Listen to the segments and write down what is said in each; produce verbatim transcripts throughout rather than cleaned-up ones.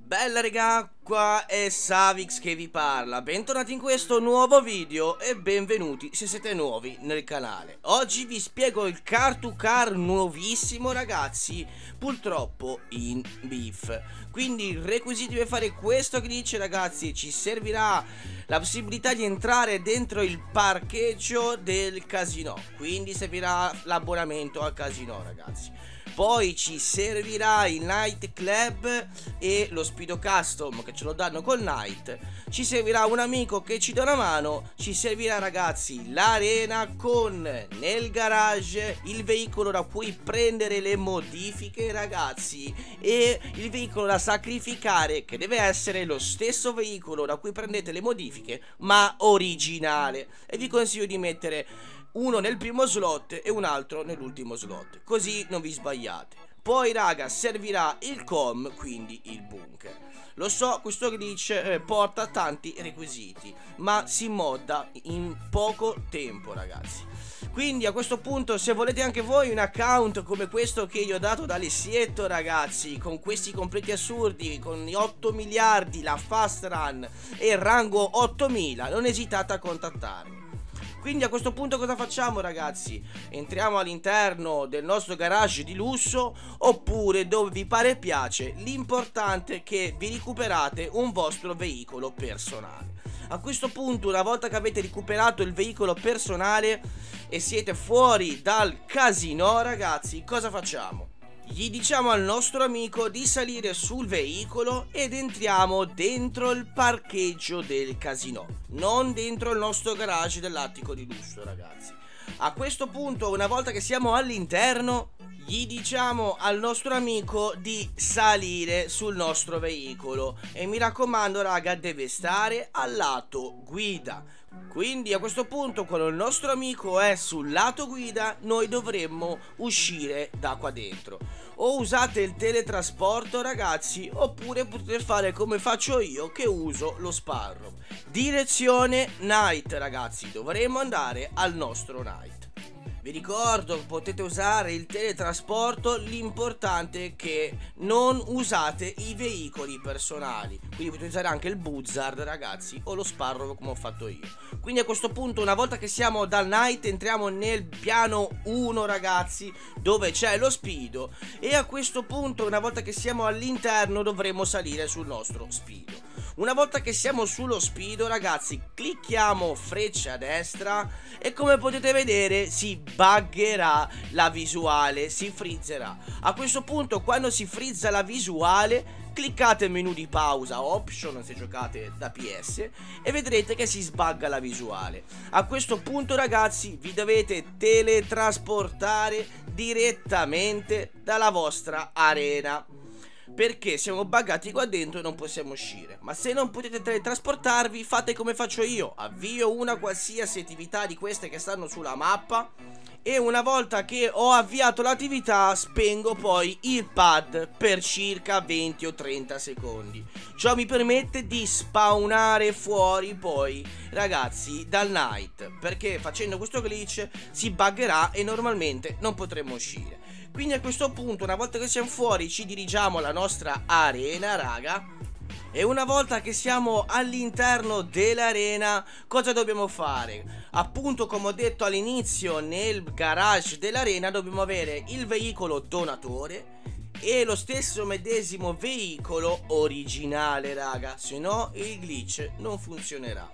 Bella regà, qua è Savix che vi parla, bentornati in questo nuovo video e benvenuti se siete nuovi nel canale. Oggi vi spiego il car to car nuovissimo ragazzi, purtroppo in beef. Quindi il requisito per fare questo glitch ragazzi, ci servirà la possibilità di entrare dentro il parcheggio del casino, quindi servirà l'abbonamento al casino ragazzi. Poi ci servirà il Night Club e lo Speedo Custom che ce lo danno col Night. Ci servirà un amico che ci dà una mano. Ci servirà ragazzi l'arena con nel garage il veicolo da cui prendere le modifiche ragazzi, e il veicolo da sacrificare che deve essere lo stesso veicolo da cui prendete le modifiche ma originale. E vi consiglio di mettere uno nel primo slot e un altro nell'ultimo slot, così non vi sbagliate. Poi raga servirà il com, quindi il bunker. Lo so, questo glitch eh, porta tanti requisiti, ma si modda in poco tempo ragazzi. Quindi a questo punto, se volete anche voi un account come questo che io ho dato da Alessietto ragazzi, con questi completi assurdi, con i otto miliardi, la fast run e il rango ottomila, non esitate a contattarmi. Quindi a questo punto cosa facciamo ragazzi? Entriamo all'interno del nostro garage di lusso oppure dove vi pare e piace, l'importante è che vi recuperate un vostro veicolo personale. A questo punto, una volta che avete recuperato il veicolo personale e siete fuori dal casino ragazzi, cosa facciamo? Gli diciamo al nostro amico di salire sul veicolo ed entriamo dentro il parcheggio del casino, non dentro il nostro garage dell'attico di lusso ragazzi. A questo punto, una volta che siamo all'interno, gli diciamo al nostro amico di salire sul nostro veicolo e mi raccomando raga, deve stare al lato guida. Quindi a questo punto, quando il nostro amico è sul lato guida, noi dovremmo uscire da qua dentro. O usate il teletrasporto ragazzi, oppure potete fare come faccio io che uso lo Sparrow. Direzione Night ragazzi, dovremmo andare al nostro Night. Vi ricordo, potete usare il teletrasporto, l'importante è che non usate i veicoli personali. Quindi potete usare anche il Buzzard ragazzi, o lo Sparrow come ho fatto io. Quindi a questo punto, una volta che siamo dal Night, entriamo nel piano uno ragazzi, dove c'è lo Speedo. E a questo punto, una volta che siamo all'interno, dovremo salire sul nostro Speedo. Una volta che siamo sullo Speedo ragazzi, clicchiamo freccia a destra e come potete vedere si buggerà la visuale, si frizzerà. A questo punto, quando si frizza la visuale, cliccate il menu di pausa, option se giocate da P S, e vedrete che si sbagga la visuale. A questo punto ragazzi vi dovete teletrasportare direttamente dalla vostra arena, perché siamo buggati qua dentro e non possiamo uscire. Ma se non potete teletrasportarvi, fate come faccio io: avvio una qualsiasi attività di queste che stanno sulla mappa e una volta che ho avviato l'attività spengo poi il pad per circa venti o trenta secondi. Ciò mi permette di spawnare fuori poi ragazzi dal Night, perché facendo questo glitch si buggerà e normalmente non potremo uscire. Quindi a questo punto, una volta che siamo fuori, ci dirigiamo alla nostra arena raga. E una volta che siamo all'interno dell'arena, cosa dobbiamo fare? Appunto, come ho detto all'inizio, nel garage dell'arena dobbiamo avere il veicolo donatore e lo stesso medesimo veicolo originale raga, se no il glitch non funzionerà.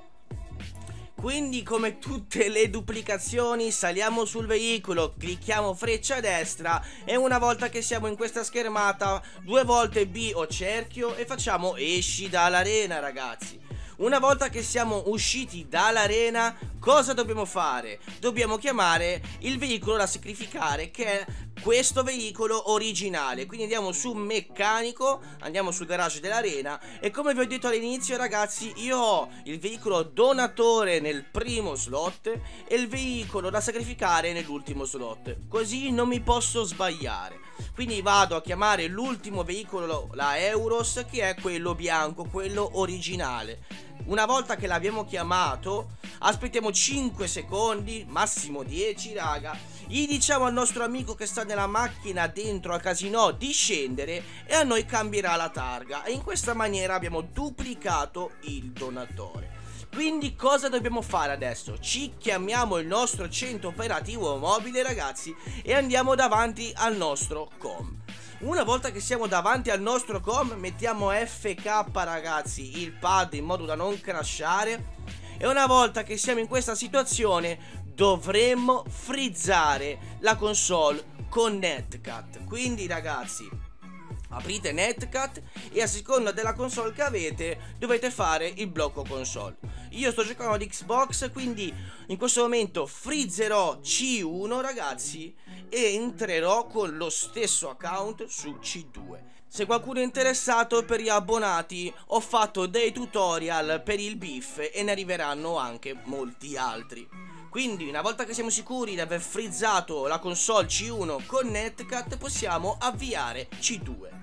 Quindi come tutte le duplicazioni saliamo sul veicolo, clicchiamo freccia a destra e una volta che siamo in questa schermata due volte B o cerchio e facciamo esci dall'arena ragazzi. Una volta che siamo usciti dall'arena, cosa dobbiamo fare? Dobbiamo chiamare il veicolo da sacrificare, che è questo veicolo originale. Quindi andiamo su meccanico, andiamo sul garage dell'arena e come vi ho detto all'inizio ragazzi, io ho il veicolo donatore nel primo slot e il veicolo da sacrificare nell'ultimo slot, così non mi posso sbagliare. Quindi vado a chiamare l'ultimo veicolo, la Euros, che è quello bianco, quello originale. Una volta che l'abbiamo chiamato, aspettiamo cinque secondi, massimo dieci raga, gli diciamo al nostro amico che sta nella macchina dentro al casino di scendere e a noi cambierà la targa, e in questa maniera abbiamo duplicato il donatore. Quindi cosa dobbiamo fare adesso? Ci chiamiamo il nostro centro operativo mobile, ragazzi, e andiamo davanti al nostro com. Una volta che siamo davanti al nostro com, mettiamo F K, ragazzi, il pad, in modo da non crashare, e una volta che siamo in questa situazione dovremmo frizzare la console con Netcat. Quindi, ragazzi, aprite Netcat e a seconda della console che avete dovete fare il blocco console. Io sto giocando ad Xbox, quindi in questo momento frizzerò C uno, ragazzi, e entrerò con lo stesso account su C due. Se qualcuno è interessato, per gli abbonati ho fatto dei tutorial per il B I F e ne arriveranno anche molti altri. Quindi una volta che siamo sicuri di aver frizzato la console C uno con Netcat, possiamo avviare C due.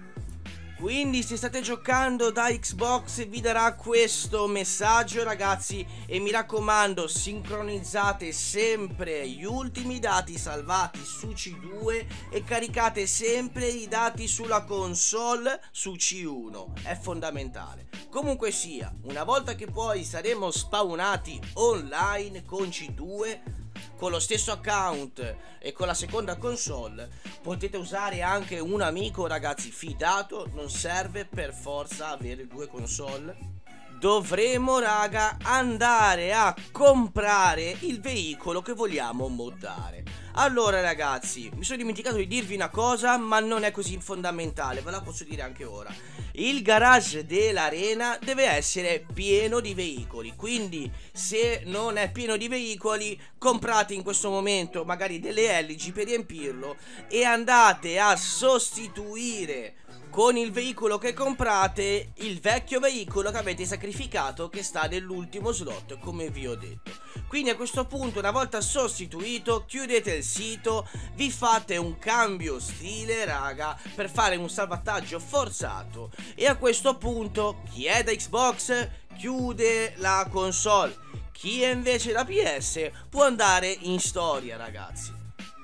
Quindi se state giocando da Xbox vi darà questo messaggio, ragazzi, e mi raccomando, sincronizzate sempre gli ultimi dati salvati su C due e caricate sempre i dati sulla console su C uno, è fondamentale. Comunque sia, una volta che poi saremo spawnati online con C due, con lo stesso account e con la seconda console, potete usare anche un amico, ragazzi, fidato, non serve per forza avere due console. Dovremo, raga, andare a comprare il veicolo che vogliamo moddare. Allora, ragazzi, mi sono dimenticato di dirvi una cosa, ma non è così fondamentale, ve la posso dire anche ora. Il garage dell'arena deve essere pieno di veicoli, quindi se non è pieno di veicoli, comprate in questo momento magari delle L G per riempirlo e andate a sostituire con il veicolo che comprate il vecchio veicolo che avete sacrificato, che sta nell'ultimo slot, come vi ho detto. Quindi a questo punto, una volta sostituito, chiudete il sito, vi fate un cambio stile, raga, per fare un salvataggio forzato, e a questo punto chi è da Xbox chiude la console, chi è invece da P S può andare in storia, ragazzi.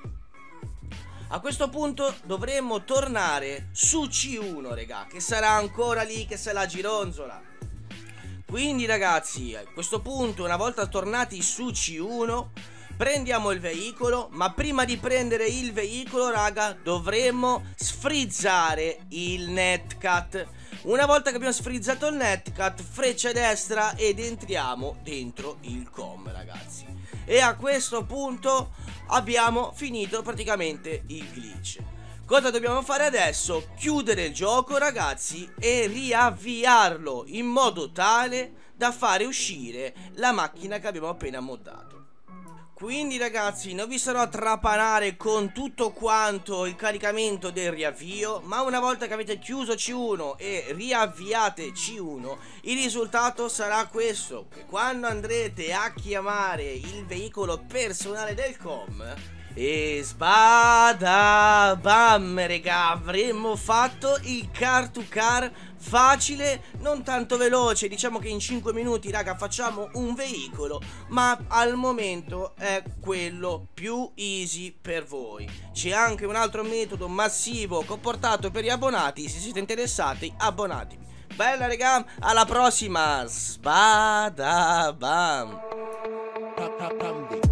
A questo punto dovremmo tornare su C uno, regà, che sarà ancora lì che se la gironzola. Quindi, ragazzi, a questo punto, una volta tornati su C uno, prendiamo il veicolo, ma prima di prendere il veicolo, raga, dovremmo sfrizzare il Netcat. Una volta che abbiamo sfrizzato il Netcat, freccia destra ed entriamo dentro il com, ragazzi. E a questo punto abbiamo finito praticamente il glitch. Cosa dobbiamo fare adesso? Chiudere il gioco, ragazzi, e riavviarlo in modo tale da fare uscire la macchina che abbiamo appena moddato. Quindi, ragazzi, non vi sarò a trapanare con tutto quanto il caricamento del riavvio, ma una volta che avete chiuso C uno e riavviate C uno, il risultato sarà questo: che quando andrete a chiamare il veicolo personale del com, e sbada bam, regà, avremmo fatto il car to car facile, non tanto veloce, diciamo che in cinque minuti, raga, facciamo un veicolo, ma al momento è quello più easy per voi. C'è anche un altro metodo massivo che ho portato per gli abbonati, se siete interessati abbonatevi. Bella, regà, alla prossima, sbada bam.